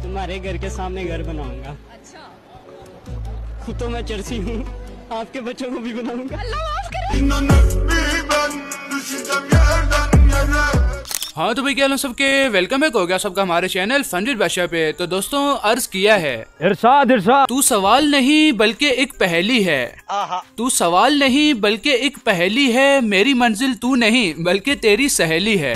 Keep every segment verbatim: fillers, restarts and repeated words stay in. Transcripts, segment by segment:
तुम्हारे घर के सामने घर बनाऊंगा। अच्छा। खुद तो मैं चर्सी हूँ, आपके बच्चों को भी बनाऊंगा। अल्लाह माफ करे। हाँ तो भाई क्या सबके वेलकम है हो गया सबका हमारे चैनल फन बादशाह पे। तो दोस्तों अर्ज किया है, इरशाद इरशाद। तू सवाल नहीं बल्कि एक पहेली है। तू सवाल नहीं बल्कि एक पहेली है, मेरी मंजिल तू नहीं बल्कि तेरी सहेली है।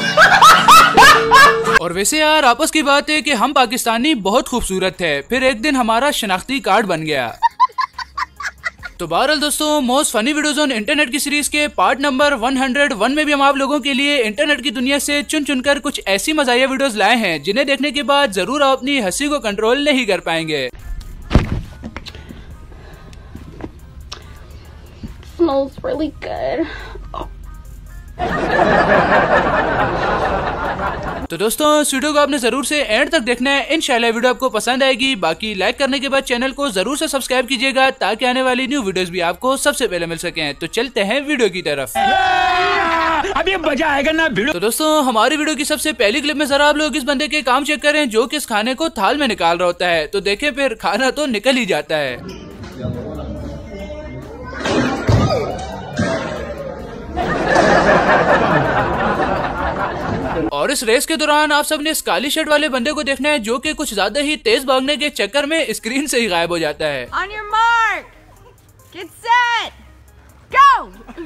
और वैसे यार आपस की बात है कि हम पाकिस्तानी बहुत खूबसूरत है, फिर एक दिन हमारा शनाख्ती कार्ड बन गया। तो बहरहाल दोस्तों most funny videos on internet की सीरीज के पार्ट नंबर एक सौ एक में भी हम आप लोगों के लिए इंटरनेट की दुनिया से चुन चुनकर कुछ ऐसी मजाया वीडियोस लाए हैं जिन्हें देखने के बाद जरूर आप अपनी हंसी को कंट्रोल नहीं कर पाएंगे। Smells really good. तो दोस्तों इस वीडियो को आपने जरूर से एंड तक देखना है, इंशाल्लाह वीडियो आपको पसंद आएगी। बाकी लाइक करने के बाद चैनल को जरूर से सब्सक्राइब कीजिएगा ताकि आने वाली न्यू वीडियोस भी आपको सबसे पहले मिल सकें। तो चलते हैं वीडियो की तरफ। अभी मजा आएगा ना वीडियो। तो दोस्तों हमारी वीडियो की सबसे पहली क्लिप में जरा आप लोग इस बंदे के काम चेक करें जो कि इस खाने को थाल में निकाल रहा होता है। तो देखें फिर खाना तो निकल ही जाता है। और इस रेस के दौरान आप सबने इस काली शर्ट वाले बंदे को देखना है जो कि कुछ ज्यादा ही तेज भागने के चक्कर में स्क्रीन से ही गायब हो जाता है। On your mark, get set, go.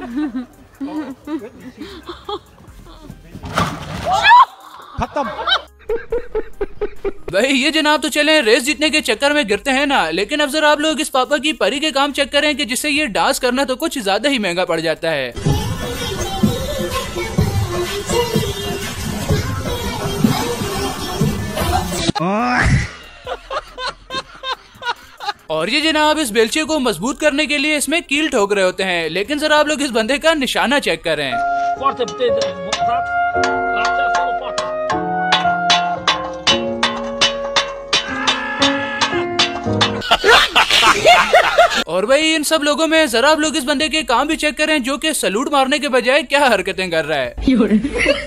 खत्म। भाई ये जनाब तो चले रेस जीतने के चक्कर में गिरते हैं ना, लेकिन अब जरा आप लोग इस पापा की परी के काम चेक करें कि जिससे ये डांस करना तो कुछ ज्यादा ही महंगा पड़ जाता है। और ये जनाब इस बेलचे को मजबूत करने के लिए इसमें कील ठोक रहे होते हैं, लेकिन जरा आप लोग इस बंदे का निशाना चेक करें। और भाई इन सब लोगों में जरा आप लोग इस बंदे के काम भी चेक करें जो कि सलूट मारने के बजाय क्या हरकतें कर रहा है।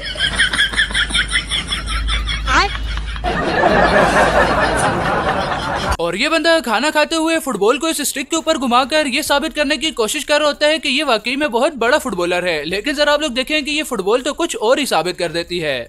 और ये बंदा खाना खाते हुए फुटबॉल को इस स्टिक के ऊपर घुमाकर ये साबित करने की कोशिश कर रहा होता है कि ये वाकई में बहुत बड़ा फुटबॉलर है, लेकिन जरा आप लोग देखें कि ये फुटबॉल तो कुछ और ही साबित कर देती है।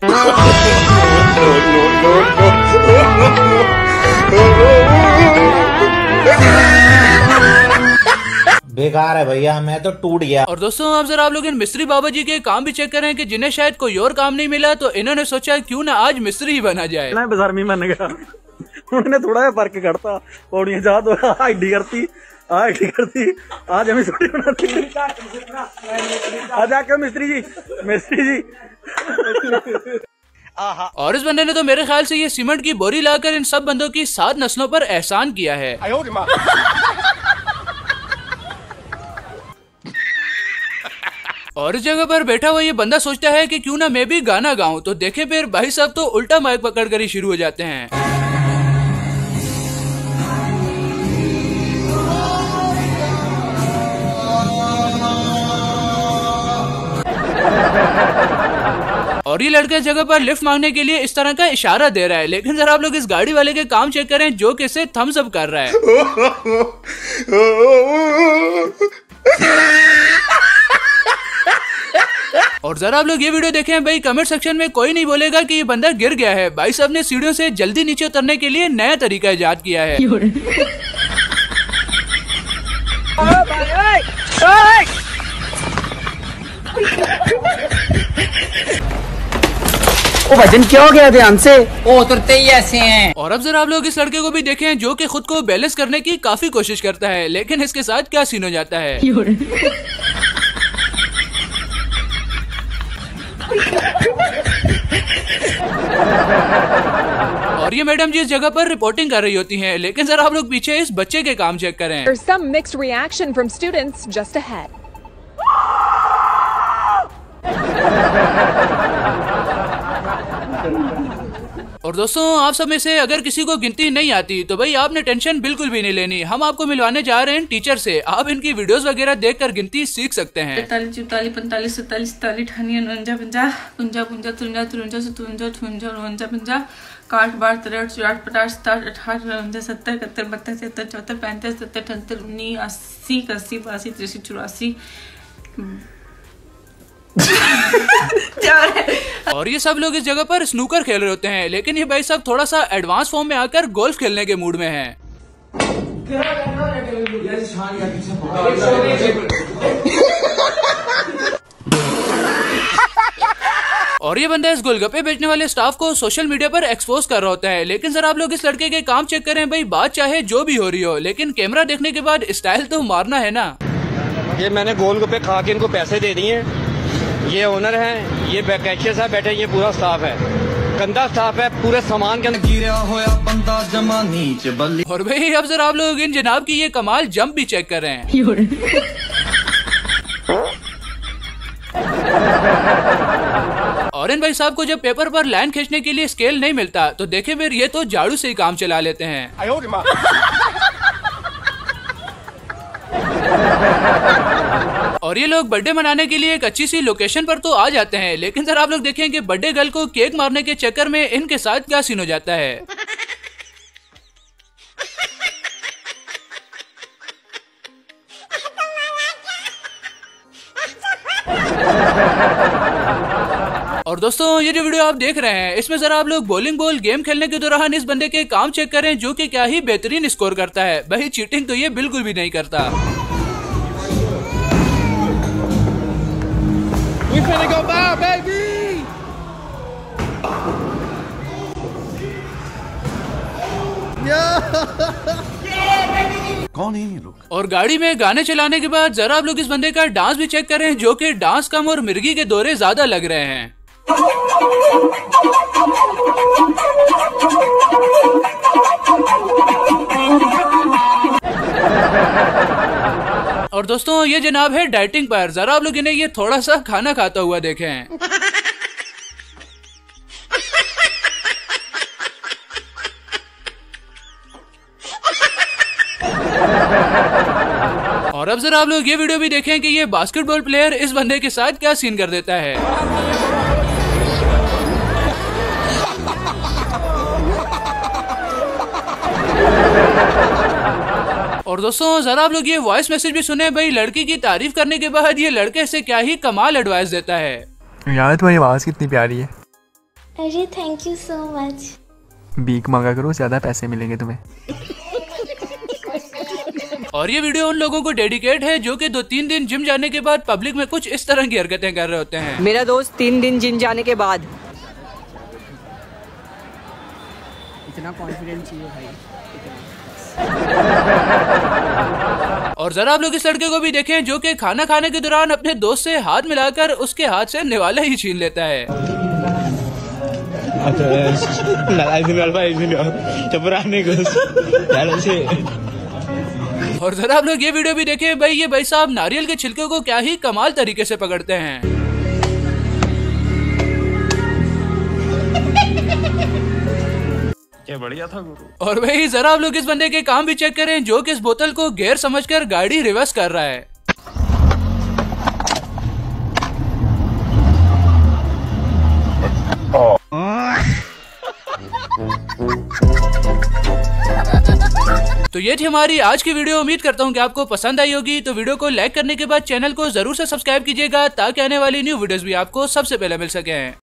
बेकार है भैया, मैं तो टूट गया। और दोस्तों अब जरा आप लोग इन मिस्त्री बाबा जी के काम भी चेक करें कि जिन्हें शायद कोई और काम नहीं मिला तो इन्होंने सोचा क्यों ना आज मिस्त्री ही बना जाए। बाजार में मन गया उन्होंने थोड़ा सा फर्क करता पौड़ियां जा तो आईडी करती आईडी करती आज हमें छोटी बनाती। आज आके मिस्त्री जी मिस्त्री जी। और इस बंदे ने तो मेरे ख्याल से ये सीमेंट की बोरी लाकर इन सब बंदों की सात नस्लों पर एहसान किया है। और इस जगह पर बैठा हुआ ये बंदा सोचता है कि क्यों ना मैं भी गाना गाऊं, तो देखें फिर भाई साहब तो उल्टा माइक पकड़कर ही शुरू हो जाते हैं। और ये लड़का इस जगह पर लिफ्ट मांगने के लिए इस तरह का इशारा दे रहा है, लेकिन जरा आप लोग इस गाड़ी वाले के काम चेक करें जो कि इसे थम्स अप कर रहा है। और जरा आप लोग ये वीडियो देखें भाई, कमेंट सेक्शन में कोई नहीं बोलेगा कि ये बंदा गिर गया है। भाई साहब ने सीढ़ियों से जल्दी नीचे उतरने के लिए नया तरीका इजाद किया है। ओ वजन क्या हो गया ध्यान से, ओ उतरते ही ऐसे हैं। और अब जरा आप लोग इस लड़के को भी देखें जो कि खुद को बैलेंस करने की काफी कोशिश करता है, लेकिन इसके साथ क्या सीन हो जाता है। और ये मैडम जी इस जगह पर रिपोर्टिंग कर रही होती हैं, लेकिन जरा आप लोग पीछे इस बच्चे के काम चेक करें। There's some mixed reaction from students just ahead. और दोस्तों आप सब में से अगर किसी को गिनती नहीं आती तो भाई आपने टेंशन बिल्कुल भी नहीं लेनी, हम आपको मिलवाने जा रहे हैं टीचर से। आप इनकी वीडियोस वगैरह देखकर गिनती सीख सकते हैं। पैंतालीस चौतालीस पैंतालीस सैतालीस सैतालीस अठानी उनजा पंजा पंजा पंजा तिरंजा तिरंजा सतवंजा अठवंजा उनवंजा पंजा काठ बार तिरठ चौराठ पचास साठ अठारह उनतीस सत्तर इकहत्तर बहत्तर तिहत्तर चौहत्तर पैंतीस सत्तर अठहत्तर उन्नीस अस्सी इक्यासी बासी तिरासी चौरासी। और ये सब लोग इस जगह पर स्नूकर खेल रहे होते हैं, लेकिन ये भाई साहब थोड़ा सा एडवांस फॉर्म में आकर गोल्फ खेलने के मूड में हैं। और ये बंदा इस गोलगप्पे बेचने वाले स्टाफ को सोशल मीडिया पर एक्सपोज कर रहा होता है। लेकिन सर आप लोग इस लड़के के काम चेक करें भाई, बात चाहे जो भी हो रही हो, लेकिन कैमरा देखने के बाद स्टाइल तो मारना है ना। ये मैंने गोलगप्पे खा के इनको पैसे दे दिए, ये ओनर हैं, ये कैशियर साहब बैठे, ये पूरा स्टाफ है, गंदा स्टाफ है, पूरे सामान के अंदर गिरा होया बंदा जमा नीच बल्ली। और भाई अब जरा आप लोग इन जनाब की ये कमाल जंप भी चेक कर रहे हैं। और इन भाई साहब को जब पेपर पर लाइन खींचने के लिए स्केल नहीं मिलता तो देखे फिर ये तो झाड़ू से ही काम चला लेते हैं। और ये लोग बर्थडे मनाने के लिए एक अच्छी सी लोकेशन पर तो आ जाते हैं, लेकिन सर आप लोग देखें कि बर्थडे गर्ल को केक मारने के चक्कर में इनके साथ क्या सीन हो जाता है। और दोस्तों ये जो वीडियो आप देख रहे हैं इसमें जरा आप लोग बॉलिंग बॉल गेम खेलने के दौरान इस बंदे के काम चेक करें, जो कि क्या ही बेहतरीन स्कोर करता है। भाई चीटिंग तो ये बिल्कुल भी नहीं करता। We finna go by, baby! कौन है ये लोग? और गाड़ी में गाने चलाने के बाद जरा आप लोग इस बंदे का डांस भी चेक करें, जो कि डांस कम और मिर्गी के दौरे ज्यादा लग रहे हैं। और दोस्तों ये जनाब है डाइटिंग पर, जरा आप लोग इन्हें ये थोड़ा सा खाना खाता हुआ देखें। और अब जरा आप लोग ये वीडियो भी देखें कि ये बास्केटबॉल प्लेयर इस बंदे के साथ क्या सीन कर देता है। और दोस्तों जरा आप लोग ये वॉइस मैसेज भी सुने भाई, लड़की की तारीफ करने के बाद ये लड़के से क्या ही कमाल एडवाइस देता है। यार तुम्हारी आवाज कितनी प्यारी है। अरे थैंक यू सो मच। भीख मांगा करो, ज्यादा पैसे मिलेंगे तुम्हें। और ये वीडियो उन लोगों को डेडिकेट है जो कि दो तीन दिन जिम जाने के बाद पब्लिक में कुछ इस तरह की हरकतें कर रहे होते हैं। मेरा दोस्त तीन दिन जिम जाने के बाद इतना कॉन्फिडेंस चाहिए भाई। और जरा आप लोग इस लड़के को भी देखें जो कि खाना खाने के दौरान अपने दोस्त से हाथ मिलाकर उसके हाथ से निवाला ही छीन लेता है। और जरा आप लोग ये वीडियो भी देखें भाई, ये भाई साहब नारियल के छिलके को क्या ही कमाल तरीके से पकड़ते हैं। क्या बढ़िया था गुरु। और भाई जरा आप लोग इस बंदे के काम भी चेक करें जो कि इस बोतल को गियर समझकर गाड़ी रिवर्स कर रहा है। तो ये थी हमारी आज की वीडियो। उम्मीद करता हूँ कि आपको पसंद आई होगी। तो वीडियो को लाइक करने के बाद चैनल को जरूर से सब्सक्राइब कीजिएगा ताकि आने वाली न्यू वीडियोस भी आपको सबसे पहले मिल सके।